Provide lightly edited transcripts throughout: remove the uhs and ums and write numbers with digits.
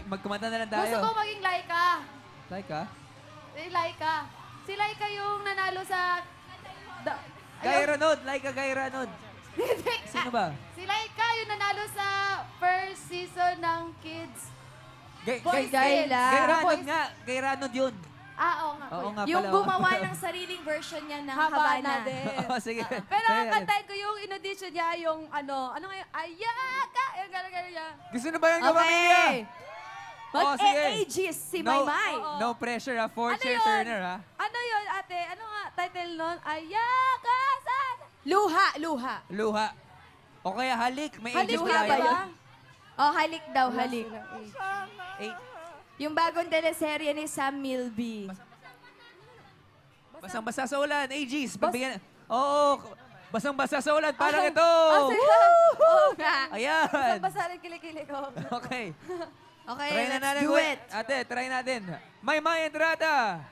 magkumanta na lang tayo. Gusto ko maging Laika. Laika? Laika. Si Laika yung nanalo sa... Gairanod. Laika Gairanod. Sino ba? Si Laika yung nanalo sa first season ng Kids. Gairanod nga. Gairanod yun. Oo nga. Oo nga pala. Yung gumawa ng sariling version niya ng Habana. Sige. Pero ang kantahin ko yung in-audition niya, yung ano nga yung ayaka, yung gano'n niya. Gusto na ba yung gawamilya? Mag-aegis si Maymay. No pressure ha, four-chair turner ha. Ano yun ate? Ano nga title nun? Ayaka, sana. Luha. O kaya halik. May Halik ages ba ba yun? Oh, halik daw, halik. 8. Yung bagong teleserye ni Sam Milby. Basang-basa sa ulan. Aegis. Pagbigyan. Oo. Basang-basa sa ulan. Parang ito. Oo nga. Ayan. Basang-basa rin kilikili ko. Okay. Okay, Try na let's natin. do it. Ate, try natin. May Entrata.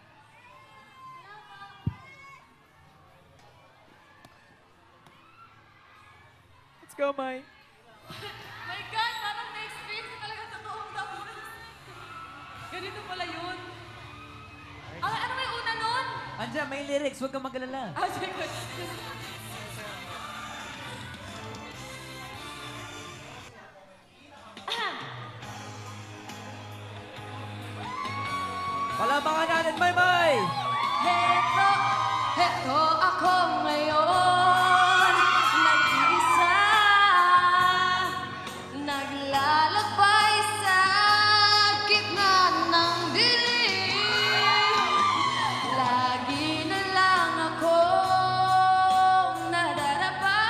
Let's go, May. My God, parang na-experience ko talaga totoong tapos. Ganito pala yun. Ano may una nun? Andiyan, may lyrics. Huwag kang mag-alala. Sige. Palabangan natin, May! Heto ako ngayon, nag-iisa, naglalakbay sa gitna ng dilim. Lagi na lang akong nadarapa,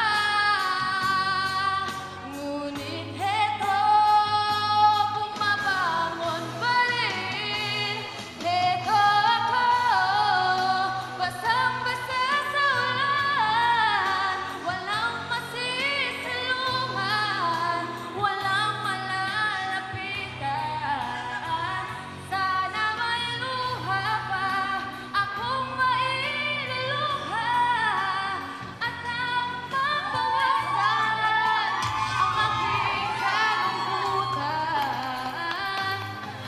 ngunit heto, bumabangon pa rin. Heto ako, basang-basa sa ulan, walang masisilungan, walang malalapitan. Sana may luha pa akong mailuluha at ang mabawasan ang aking kalungkutan.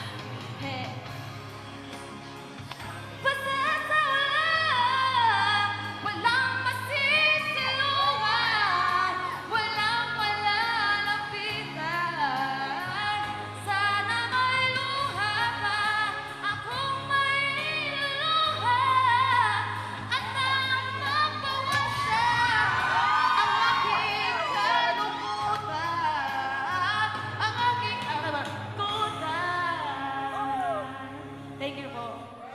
Basta sa ulan, walang masisilungan, walang malalapitan. Sana may luha pa akong mailuluha at ang mabawasan ang aking kalungkutan, ang aking kalungkutan. Thank you po.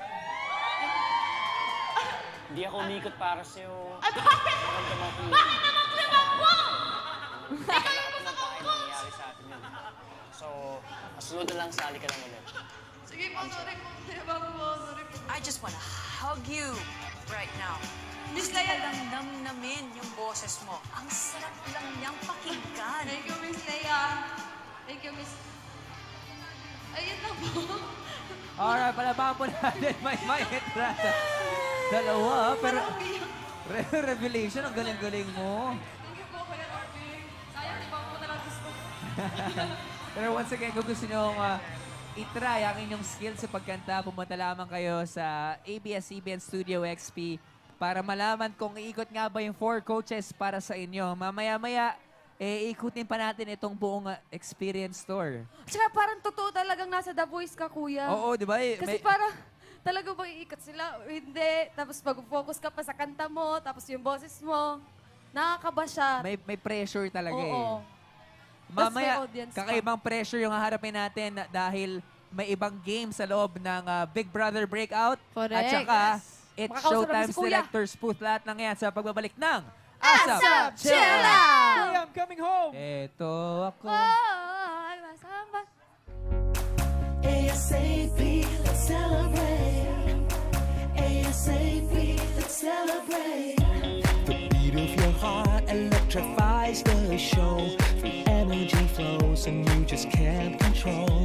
Hindi ako umikot para sa'yo. Bakit? Bakit naman klibang mo? Ikaw yung gusto kong coach! Nangyari sa atin yun. So, masunod na lang, sali ka lang ulit. Sige po, sorry po. Klibang mo, sorry po. I just wanna hug you right now. Miss Gusto ko Leia. lang namnamin yung boses mo. Ang sarap lang niyang pakinggan. Thank you, Miss Leia. Thank you, Miss... Ayun na po. Alright, palabangan po natin, May Entrata. Dalawa, pero... Revelation, ang galing-galing mo. Thank you po, Kuya Orby. Sayang, di ba mo na lang gusto. Pero once again, kung gusto nyo itry ang inyong skills sa pagkanta, pumunta lamang kayo sa ABS-CBN Studio XP para malaman kung iikot nga ba yung 4 coaches para sa inyo. Mamaya-maya, ikutin pa natin itong buong experience tour. Tsaka parang totoo talagang nasa The Voice ka, Kuya. Oo, di ba? Kasi parang talaga bang iikot sila? Hindi. Tapos mag-focus ka pa sa kanta mo, tapos yung boses mo. Nakakaba siya. May pressure talaga Oo. Mamaya, Tapos may audience pa. kakaibang pressure yung haharapin natin dahil may ibang game sa loob ng Big Brother Breakout. Correct. At saka, it's Makakausap Showtime namin si Kuya. Selectors Booth. Lahat ng yan sa pagbabalik ng Asap Chilla! I'm coming home! Ito ako. Ay, masama. ASAP, let's celebrate. ASAP, let's celebrate. The beat of your heart electrifies the show. The energy flows and you just can't control.